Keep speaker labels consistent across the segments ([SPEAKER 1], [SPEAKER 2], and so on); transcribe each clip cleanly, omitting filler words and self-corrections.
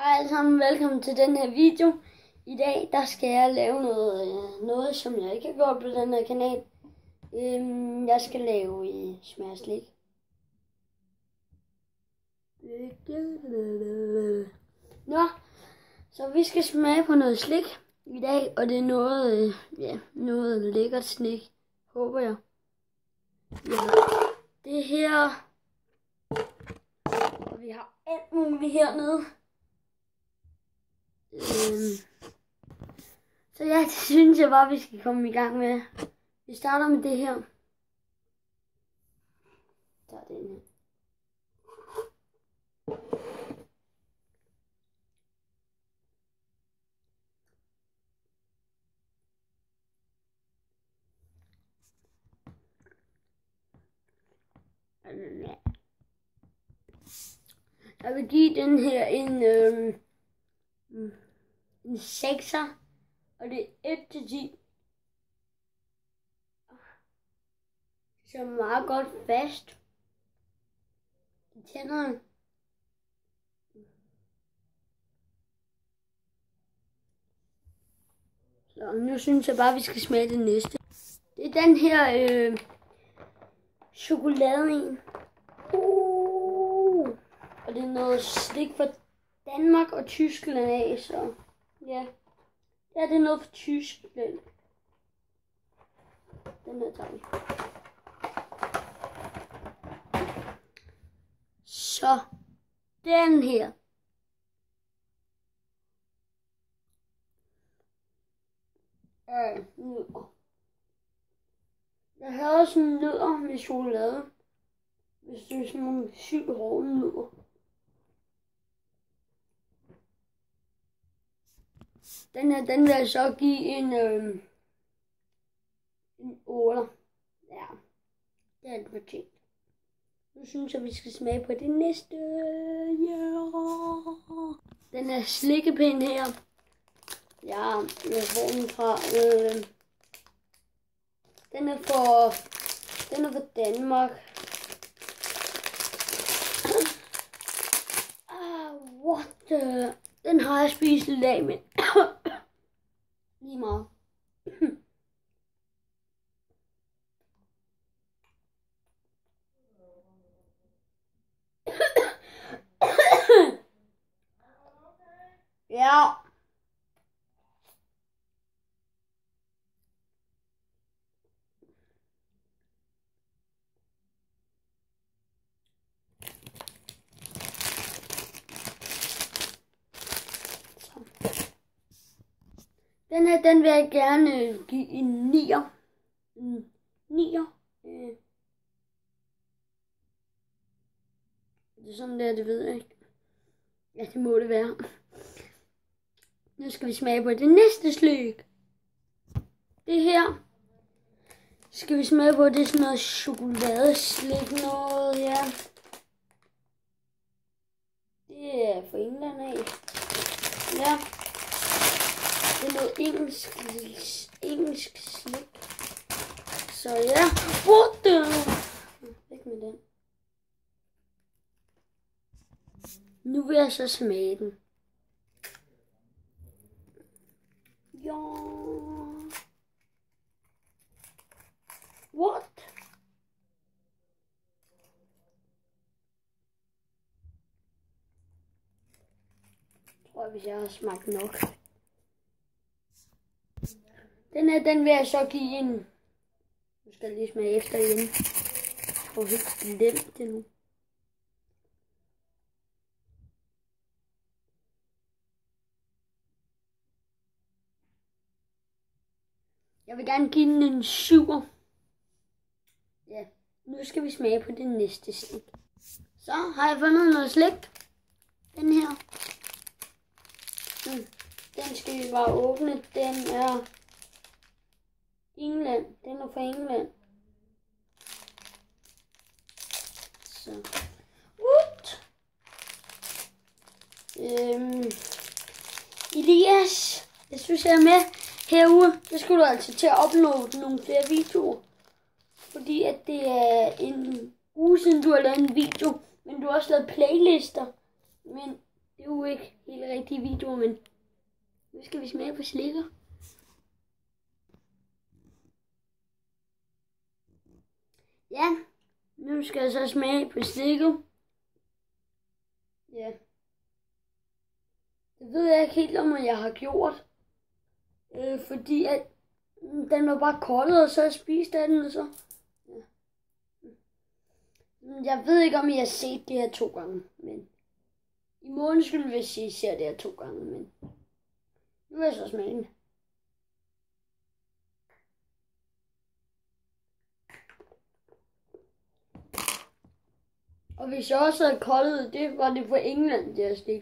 [SPEAKER 1] Hej alle sammen, velkommen til den her video. I dag der skal jeg lave noget som jeg ikke har gjort på den her kanal. Jeg skal lave smagerslik. Nå, så vi skal smage på noget slik i dag, og det er noget lækkert slik, håber jeg. Ja, det her, og vi har alt muligt hernede. Så ja, det synes jeg bare, vi skal komme i gang med. Vi starter med det her. Der er den her. Jeg vil give den her en 6'er, og det er 1-10. Så er meget godt fast i tænderne. Så nu synes jeg bare, vi skal smage det næste. Det er den her chokolade en. Og det er noget slik fra Danmark og Tyskland af, så ja. Ja, det er noget fra Tyskland. Den her tager vi. Så den her. Nødder. Jeg har også nødder med chokolade. Hvis det er sådan nogle sygt hårde nødder. Den vil jeg så give en 8. Ja, det er det fortjent. Nu synes jeg, vi skal smage på det næste. Yeah. Den er slikkepind her. Ja, jeg får den fra. Den er fra Danmark. What the? Den har jeg spist lidt af, men lige meget. Ja. Den vil jeg gerne give en 9'er. En 9'er. Det er sådan der, det ved jeg ikke. Ja, det må det være. Nu skal vi smage på det næste slik. Det her skal vi smage på. Det er sådan noget chokoladeslik noget, ja. Det er fra England af. Ja. Det er noget engelsk slik. Så ja. What the? Væk med den. Nu vil jeg så smage den. Ja. What? Jeg tror, hvis jeg har smagt nok. Den vil jeg så give en. Nu skal jeg lige smage efter igen. Jeg får helt glemt det nu. Jeg vil gerne give den en 7'er. Ja, nu skal vi smage på det næste slik. Så har jeg fundet noget slik. Den her. Den skal vi bare åbne. Den er England. Den er fra England. Så. Elias, jeg synes jeg er med herude. Så skal du altså til at uploade nogle flere videoer. Fordi at det er en uge siden du har lavet en video. Men du har også lavet playlister. Men Det er jo ikke helt rigtige videoer, men nu skal vi smage på slikker. Ja, nu skal jeg så smage på slikket. Ja. Det ved jeg ikke helt, om jeg har gjort. Fordi at den var bare koldet, og så spiste jeg den, og så... Ja. Jeg ved ikke, om I har set det her 2 gange, men... I morgen skulle vi sige, at I ser det her 2 gange, men... Nu er jeg så smage den. Og hvis jeg også havde koldet det, var det fra England, det her slik.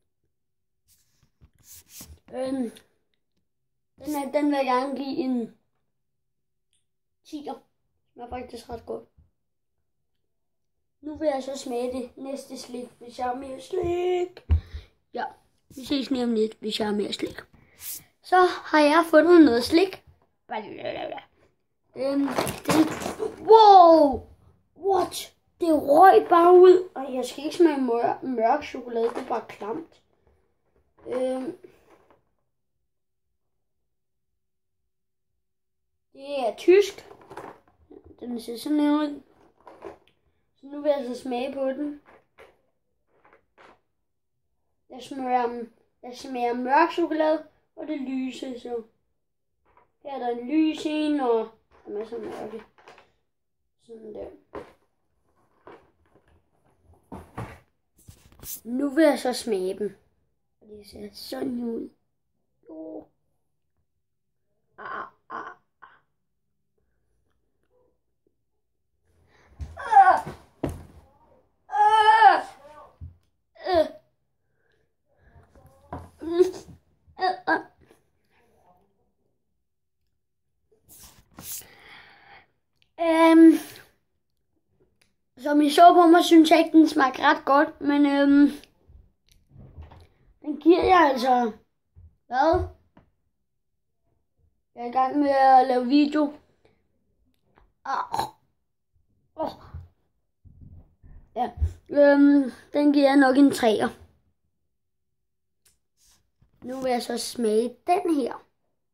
[SPEAKER 1] Den vil jeg gerne give en 10'er. Den er faktisk ret godt. Nu vil jeg så smage det næste slik, hvis jeg har mere slik. Ja, vi ses lige om lidt, hvis jeg har mere slik. Så har jeg fundet noget slik. Wow! What? Det røg bare ud. Og jeg skal ikke smage mørk chokolade, det er bare klamt. Det er tysk. Den ser sådan her ud. Så nu vil jeg så smage på den. Jeg smager mørk chokolade, og det lyse, så. Her er der en lys en, og der er masser af mørke. Sådan der. Nu vil jeg så smage dem. Og det ser sådan ud. Som I så på mig, synes jeg ikke, den smager ret godt, men den giver jeg altså, hvad? Jeg er i gang med at lave video. Ja, den giver jeg nok en 3'er. Nu vil jeg så smage den her.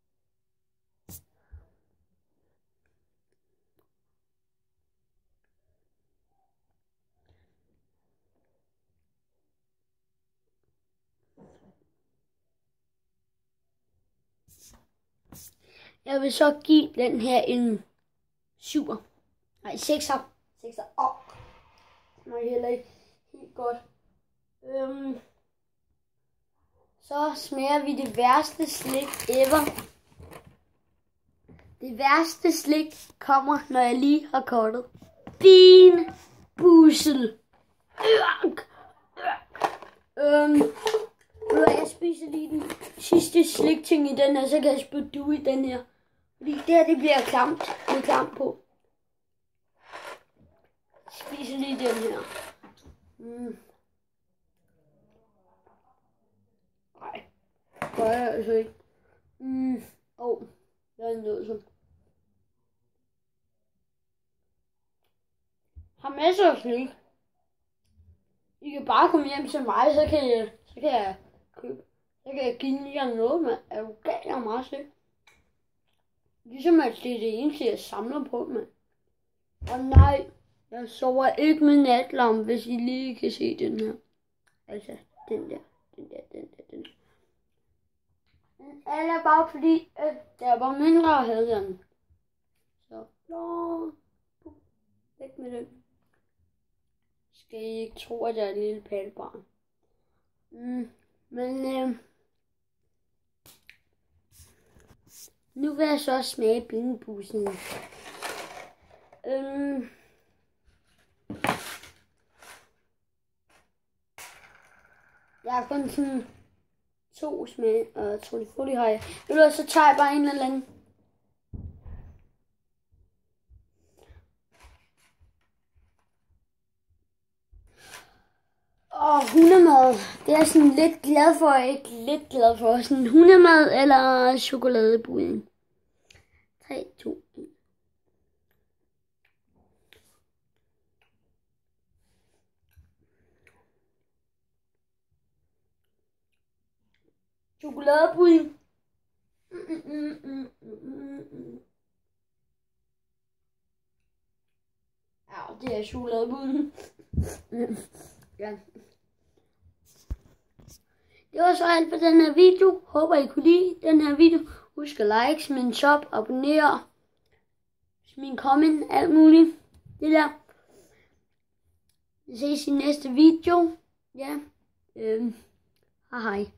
[SPEAKER 1] Jeg vil så give den her en 7'er. Nej, 6'er. 6'er. Den er heller ikke helt godt. Så smager vi det værste slik ever. Det værste slik kommer, når jeg lige har kottet. Beanboozled. Jeg spiser lige den sidste slikting i den her, så kan jeg spytte ud i den her. Fordi det her, det bliver klamt. Det er klamt på. Jeg spiser lige den her. Nej, det gør jeg altså ikke. Jeg er nødt til. Har masser af slik. I kan bare komme hjem til mig, så kan jeg købe. Så kan jeg give jer noget, mand. Er du gal, jeg er meget slik? Ligesom at det er det eneste, jeg samler på, mand. Og nej, jeg sover ikke med natlampe, hvis I lige kan se den her. Altså, den der. Den er bare fordi, at der var mindre at have den. Så, væk med den. Skal I ikke tro, at jeg er et lille pattebarn. Men nu vil jeg så smage beanboozled. Jeg har kun sådan 2 smag, og jeg tror, det har jeg. Så tager jeg bare en eller anden. Hundemad. Det er sådan lidt glad for, ikke lidt glad for. Sådan hundemad eller chokoladebuden. 3, 2, 1. Chokoladepudding. Ja, det er chokoladepudding. Ja. Det var så alt for den her video. Håber I kunne lide den her video. Husk at like, smid en sub, abonnere, smid en comment, alt muligt. Det der. Vi ses i næste video. Ja. Hej hej.